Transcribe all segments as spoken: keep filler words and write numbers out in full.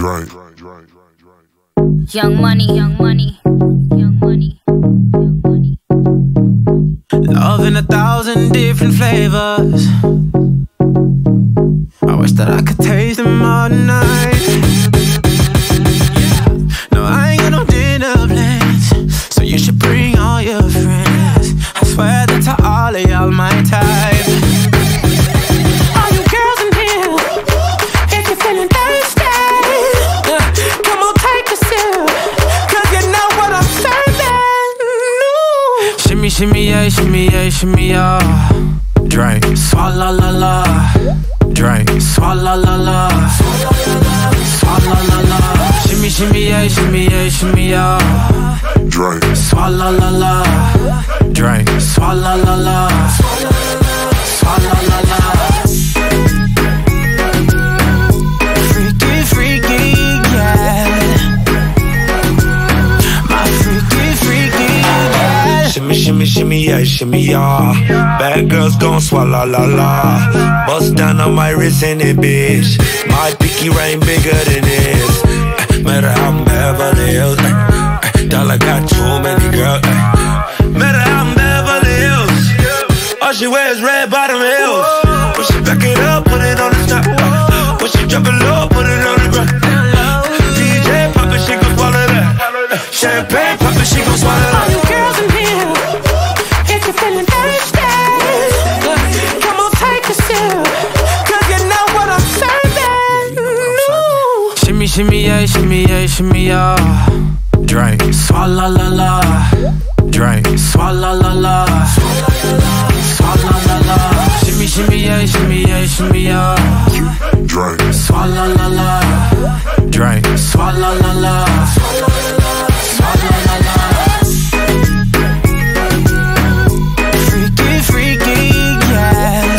Drink. Young money, young money, young money, young money. Love in a thousand different flavors. I wish that I could taste them all night. No, I ain't got no dinner plans, so you should bring all your friends. I swear that to all of y'all my type. All you girls in here, if you're feeling thirsty, come on, take a sip, cause you know what I'm serving. No. Shimmy, shimmy, yeah, shimmy, yeah, shimmy, yeah. Drink, swalla la la. Drink, swalla la la. Swalla la la. Shimmy, shimmy, yeah, shimmy, yeah, shimmy, yeah. Drink, swalla la la. Drink, swalla la la. Swalla la la. Freaky, freaky, yeah. My freaky, freaky, yeah. Shimmy, shimmy, shimmy, yeah, shimmy, yeah. Bad girls gon' swalla la la. Bust down on my wrist and it, bitch. My pinky ring bigger than this. Uh, matter how I'm Beverly Hills. Uh, uh, Dollar got too many girls. Uh, matter how I'm Beverly Hills. All she wears red bottom heels. When she back it up, put it on the top. Uh, when she drop it low, put it on the ground. Uh, D J pop it, she gon' swallow that. Uh, champagne pop it, she gon' swallow that. All you girls in here, if you're feeling thirsty, come on, take a sip, cause you know what I'm serving. No. Shimmy, shimmy, yeah, shimmy, yeah, shimmy, yeah. Drink, swalla la la. Drink, swalla la la. Swalla la la. Shimmy, shimmy, yeah, shimmy, yeah, shimmy, yeah. drink, swalla la la. Drink, swalla la la. Swalla la la. Freaky, freaky, yeah.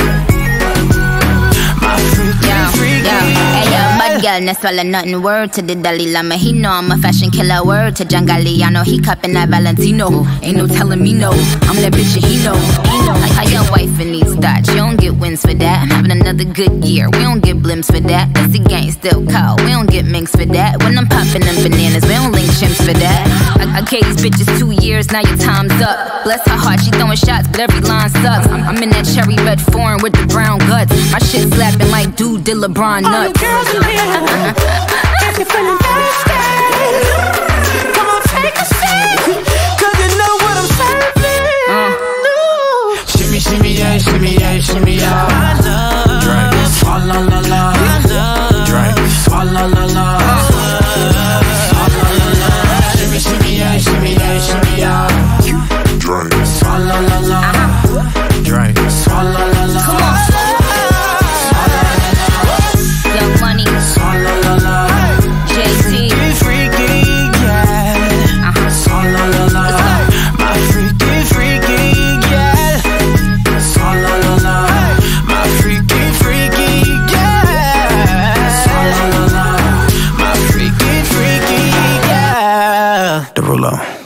My freaky, Yo, freaky, yo, hey, yo, yeah. bad girl, no swallow nothing. Word to the Dalai Lama, he know I'm a fashion killer. Word to Jangali, I know he cupping that Valentino. Ain't no telling me no, I'm that bitch and he know. He know. Like how your wife in these thoughts, you don't get wins for that. I'm having another good year, we don't get blimps for that. That's the gang still call, we don't get minks for that. When I'm popping them bananas, we don't link chimps for that. I, I gave these bitches two years, now your time's up. Bless her heart, she throwing shots, but every line sucks. I'm, I'm in that cherry red foreign with the brown guts. My shit slapping like dude did LeBron nuts. All you girls in here, if you're feeling thirsty, come on, take a sip, cause you know what I'm serving. Uh. No. Shimmy, shimmy, yeah, shimmy, yeah, shimmy, yeah. I love, Drink, swalla la la. I love, Drink, swalla la la. Swalla la la. Shimmy, shimmy, yeah, shimmy, yeah, shimmy, yeah. drink, Swalla la la. Drink, swalla la la. Come on. Young money, swalla la la. J T, freaky, yeah. uh-huh. Swalla la la. My freaky, freaky, yeah. Swalla la la. My freaky, freaky, yeah. Swalla la la. My freaky, freaky, yeah. Derulo.